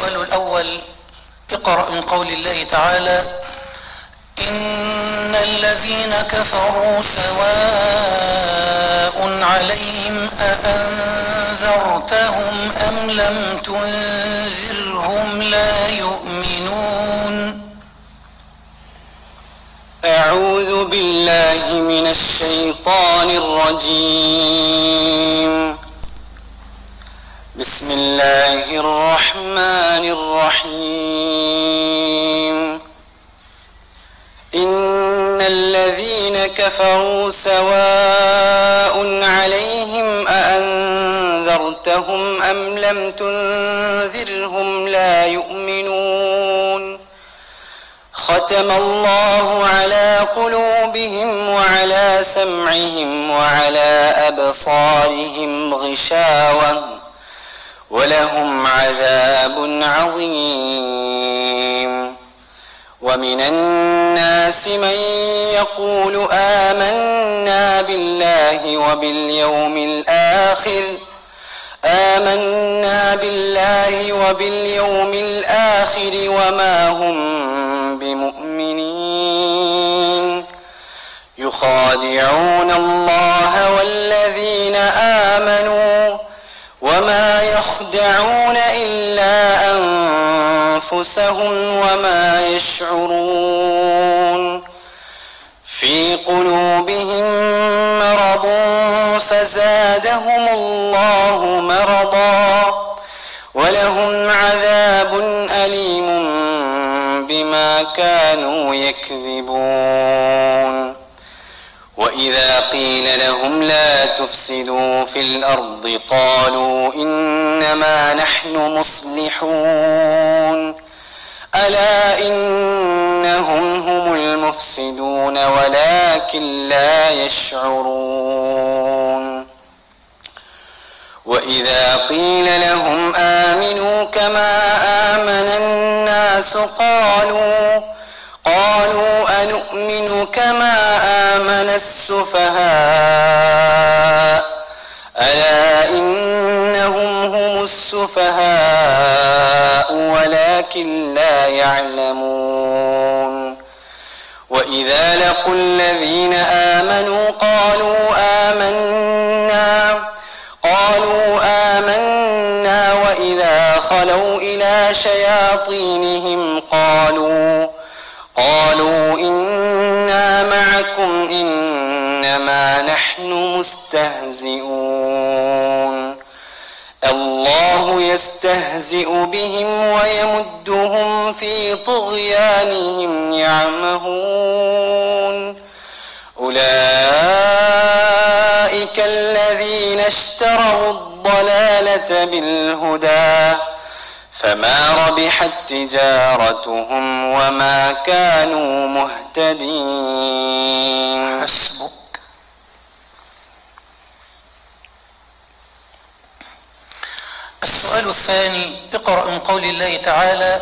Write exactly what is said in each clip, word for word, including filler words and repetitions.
السؤال الأول: اقرأ من قول الله تعالى: إن الذين كفروا سواء عليهم أأنذرتهم أم لم تنذرهم لا يؤمنون. أعوذ بالله من الشيطان الرجيم. بسم الله الرحمن الرحيم. إن الذين كفروا سواء عليهم أأنذرتهم أم لم تنذرهم لا يؤمنون. ختم الله على قلوبهم وعلى سمعهم وعلى أبصارهم غشاوة ولهم عذاب عظيم. ومن الناس من يقول آمنا بالله وباليوم الآخر آمنا بالله وباليوم الآخر وما هم بمؤمنين. يخادعون الله والذين آمنوا وما يخدعون إلا أنفسهم وما يشعرون. في قلوبهم مرض فزادهم الله مرضا ولهم عذاب أليم بما كانوا يكذبون. وإذا قيل لهم لا تفسدوا في الأرض قالوا إنما نحن مصلحون ألا إنهم هم المفسدون ولكن لا يشعرون. وإذا قيل لهم آمنوا كما آمن الناس قالوا قالوا أنؤمن كما آمن السفهاء ألا إنهم هم السفهاء ولكن لا يعلمون. وإذا لقوا الذين آمنوا قالوا آمنا قالوا آمنا وإذا خلوا إلى شياطينهم قالوا قالوا إنا معكم إنما نحن مستهزئون. الله يستهزئ بهم ويمدهم في طغيانهم يعمهون. أولئك الذين اشتروا الضلالة بالهدى فما ربحت تجارتهم وما كانوا مهتدين. حسبك. السؤال الثاني: اقرأ من قول الله تعالى: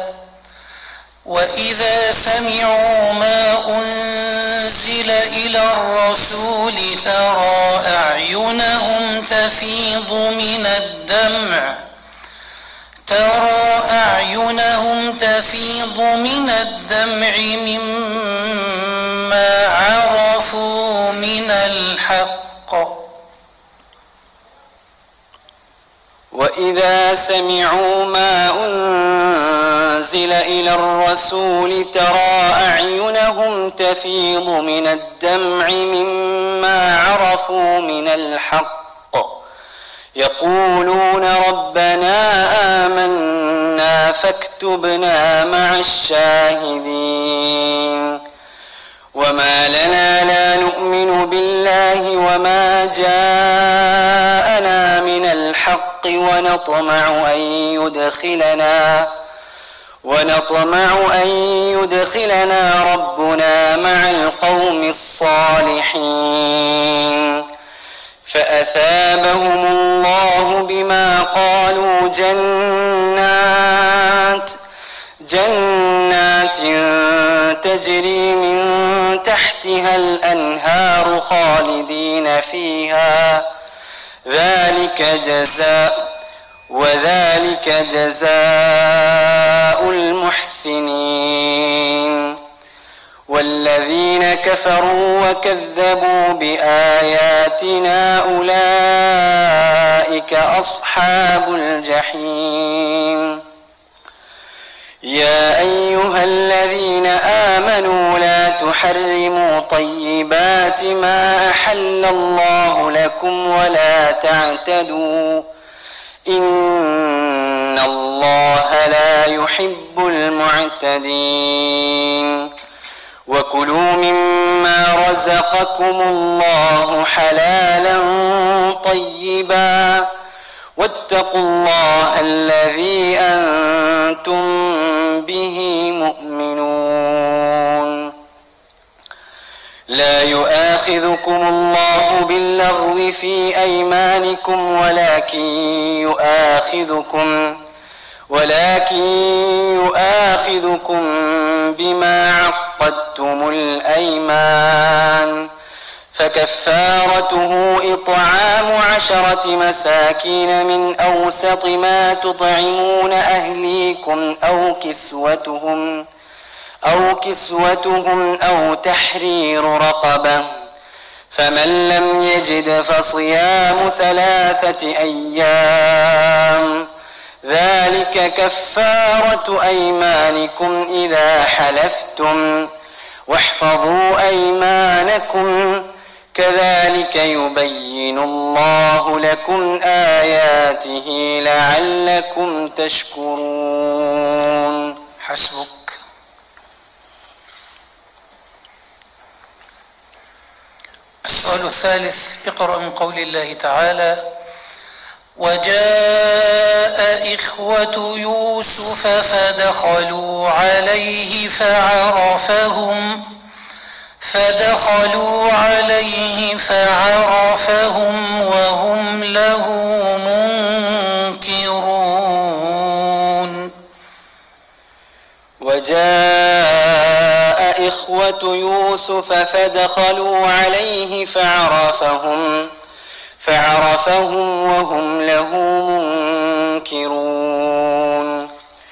وإذا سمعوا ما أنزل إلى الرسول ترى أعينهم تفيض من الدمع ترى أعينهم تفيض من الدمع مما عرفوا من الحق. وإذا سمعوا ما أنزل إلى الرسول ترى أعينهم تفيض من الدمع مما عرفوا من الحق يقولون ربنا آمنا فاكتبنا مع الشاهدين. وما لنا لا نؤمن بالله وما جاءنا من الحق ونطمع أن يدخلنا ونطمع أن يدخلنا ربنا مع القوم الصالحين. فأثابهم الله بما قالوا جنات جنات تجري من تحتها الأنهار خالدين فيها ذلك جزاء وذلك جزاء المحسنين. والذين كفروا وكذبوا بآياتنا أولئك أصحاب الجحيم. يا أيها الذين آمنوا لا تحرموا طيبات ما أحل الله لكم ولا تعتدوا إن الله لا يحب المعتدين. وكلوا مما رزقكم الله حلالا طيبا واتقوا الله الذي أنتم به مؤمنون. لا يؤاخذكم الله باللغو في أيمانكم ولكن يؤاخذكم ولكن يؤاخذكم بما عقدتم الأيمان، فكفارته إطعام عشرة مساكين من أوسط ما تطعمون أهليكم أو كسوتهم أو كسوتهم أو تحرير رقبة، فمن لم يجد فصيام ثلاثة أيام، ذلك كفارة أيمانكم إذا حلفتم، واحفظوا أيمانكم، كذلك يبين الله لكم آياته لعلكم تشكرون. حسبك. السؤال الثالث: اقرأ من قول الله تعالى: وجاء إخوة يوسف فدخلوا عليه فعرفهم فدخلوا عليه فعرفهم وهم له منكرون. وجاء إخوة يوسف فدخلوا عليه فعرفهم فعرفهم وهم له منكرون.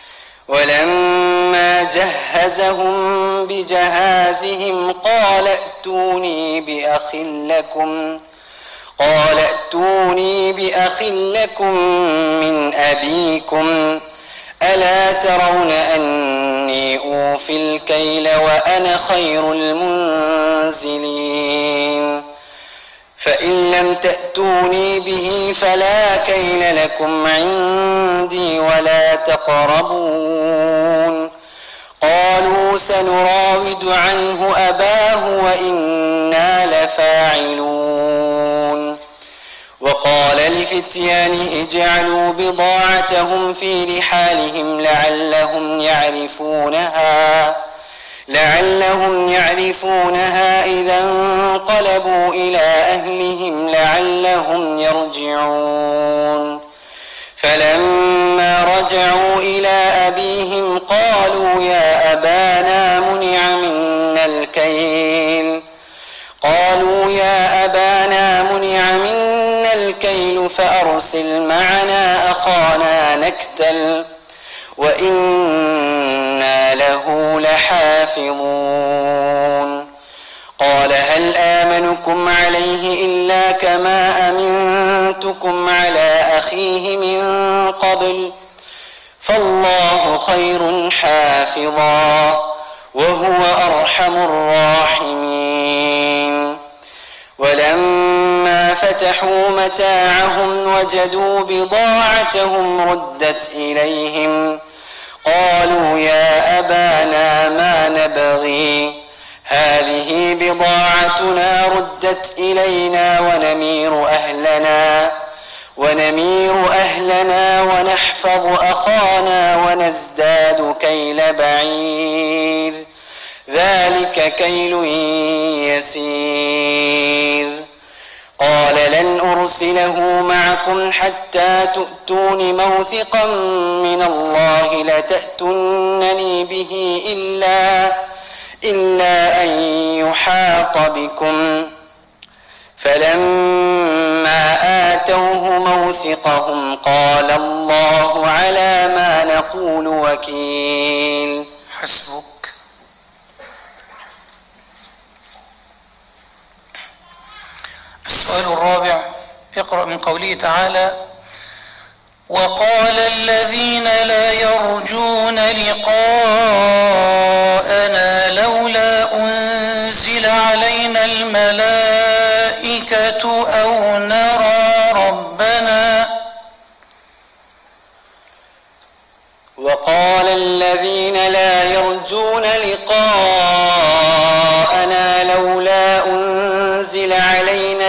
ولما جهزهم بجهازهم قال ائتوني بأخ لكم قال ائتوني بأخ لكم من أبيكم ألا ترون أني أوفي الكيل وأنا خير المنزلين. فإن لم تأتوني به فلا كيل لكم عندي ولا تقربون. قالوا سنراود عنه أباه وإنا لفاعلون. وقال لفتيانه اجعلوا بضاعتهم في رحالهم لعلهم يعرفونها لعلهم يعرفونها إذا انقلبوا إلى أهلهم لعلهم يرجعون. فلما رجعوا إلى أبيهم قالوا يا أبانا منع منا الكيل قالوا يا أبانا منع منا الكيل فأرسل معنا أخانا نكتل وإنا له لحافظون. قال هل آمنكم عليه إلا كما أمنتكم على أخيه من قبل فالله خير حافظا وهو أرحم الراحمين. ولما فتحوا متاعهم وجدوا بضاعتهم ردت إليهم قالوا يا أبانا ما نبغي هذه بضاعتنا ردت إلينا ونمير أهلنا ونمير أهلنا ونحفظ أخانا ونزداد كيل بعير ذلك كيل يسير. قال لن أرسله معكم حتى تؤتون موثقا من الله لتأتونني به إلا, إلا أن يحاط بكم. فلما فلما آتوه موثقهم قال الله على ما نقول وكيل. حسبك. السؤال الرابع، اقرأ من قوله تعالى: وقال الذين لا يرجون لقاءنا لولا أنزل علينا الملائكة أو نرى ربنا. وقال الذين لا يرجون لقاءنا لولا أنزل علينا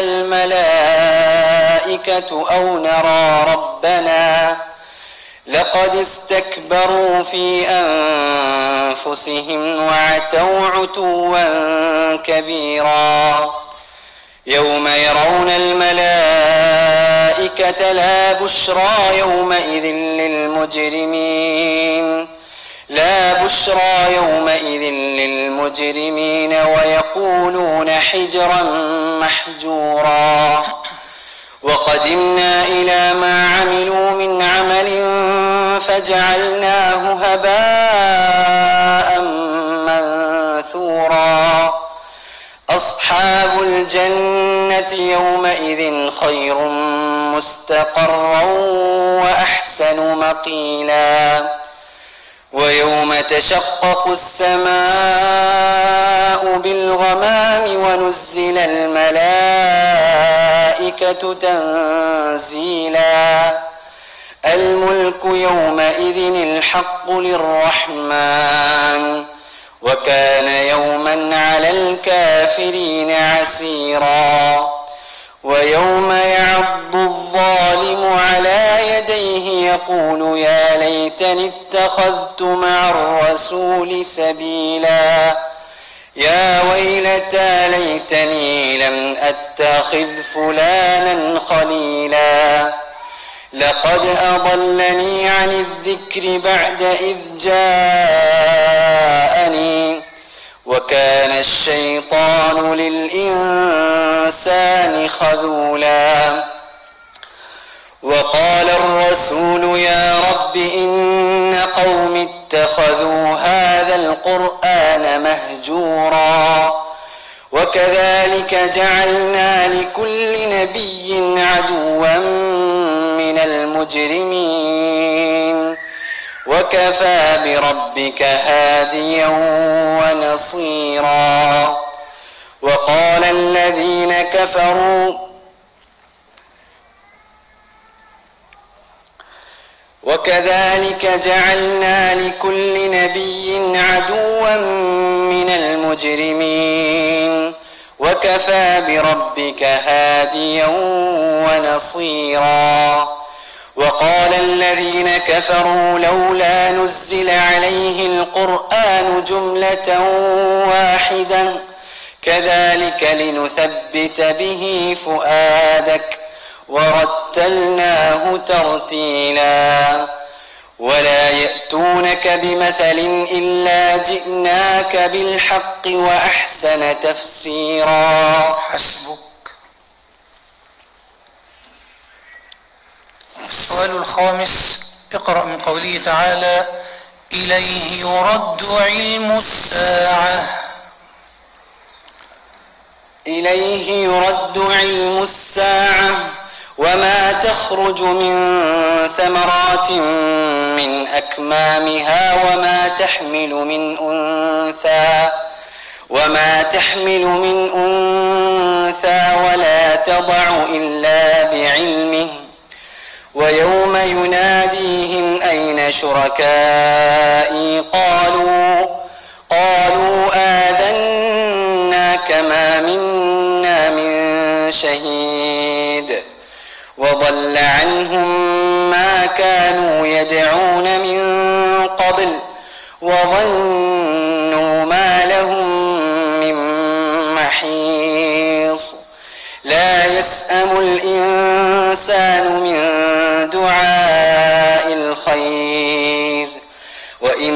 الملائكة أو نرى ربنا لقد استكبروا في أنفسهم وعتوا عتوا كبيرا. يوم يرون الملائكة لا بشرى يومئذ للمجرمين لا بشرى يومئذ للمجرمين ويقولون حجرا محجورا. وقدمنا إلى ما عملوا من عمل فجعلناه هباء منثورا. أصحاب الجنة يومئذ خير مستقرا وأحسن مقيلا. ويوم تشقق السماء بالغمام ونزل الملائكة تنزيلا. الملك يومئذ الحق للرحمن وكان يوما على الكافرين عسيرا. ويوم يعض الظالم على يديه يقول يا ليتني اتخذت مع الرسول سبيلا. يا ويلتى ليتني لم أتخذ فلانا خليلا. لقد أضلني عن الذكر بعد إذ جاءني وكان الشيطان للإنسان خذولا. وقال الرسول يا رب إن قوم اتخذوا هذا القرآن مهجورا. وكذلك جعلنا لكل نبي عدوا من المجرمين وكفى بربك هاديا ونصيرا. وقال الذين كفروا وكذلك جعلنا لكل نبي عدوا من المجرمين وكفى بربك هاديا ونصيرا. وقال الذين كفروا لولا نزل عليه القرآن جملة واحدة كذلك لنثبت به فؤادك ورتلناه ترتيلا. ولا يأتونك بمثل إلا جئناك بالحق وأحسن تفسيرا. حسبك. السؤال الخامس، اقرأ من قوله تعالى: إليه يرد علم الساعة. إليه يرد علم الساعة وما تخرج من ثمرات من أكمامها وما تحمل من أنثى وما تحمل من أنثى ولا تضع إلا بعلمه. ويوم يناديهم أين شركائي قالوا قالوا آذناك ما منا من شهيد وضل عنهم ما كانوا يدعون من قبل وظنوا ما لهم من محيص. لا يسأم الإنسان من دعاء الخير وإن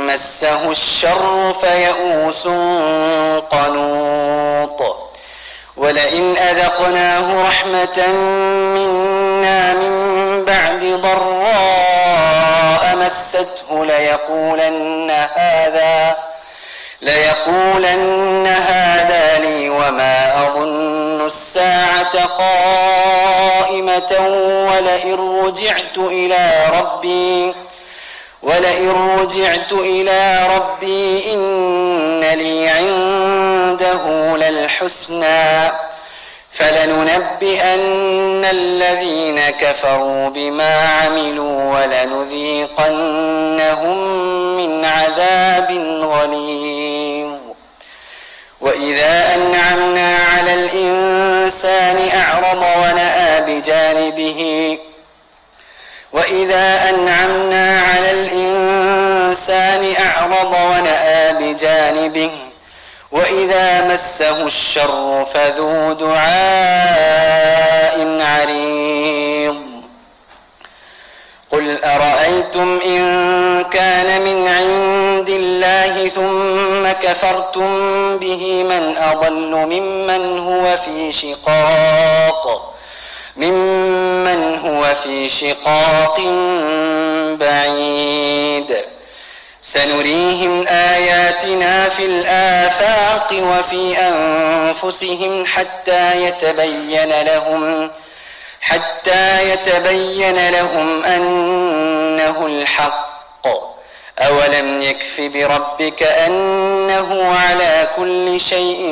مسه الشر فيئوس قنوط. ولئن أذقناه رحمة منا من بعد ضراء مسته ليقولن هذا ليقولن هذا لي وما أظن الساعة قائمة ولئن رجعت إلى ربي ولئن رجعت إلى ربي إن لي عنده للحسنى فلننبئن الذين كفروا بما عملوا ولنذيقنهم من عذاب غليظ. وإذا أنعمنا على الإنسان أعرض ونأى بجانبه وإذا أنعمنا على الإنسان أعرض ونأى بجانبه وإذا مسه الشر فذو دعاء عريض. قل أرأيتم إن كان من عند الله ثم كفرتم به من أضل ممن هو في شقاق ممن هو في شقاق بعيد. سنريهم آياتنا في الآفاق وفي أنفسهم حتى يتبين لهم حتى يتبين لهم أنه الحق. أولم يكف بربك أنه على كل شيء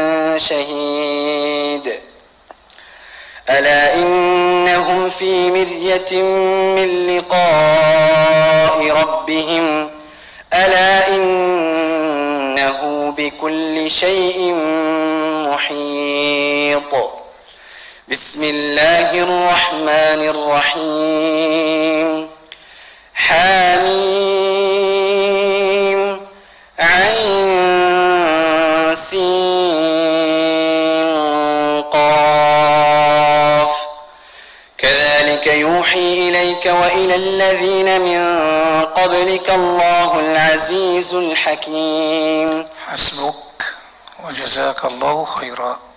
شهيد. ألا إنهم في مرية من لقاء ربهم ألا إنه بكل شيء محيط. بسم الله الرحمن الرحيم. حميم عين سين قاف. كذلك يوحي إليك وإلى الذين من قبلك الله العزيز الحكيم. حسبك وجزاك الله خيرا.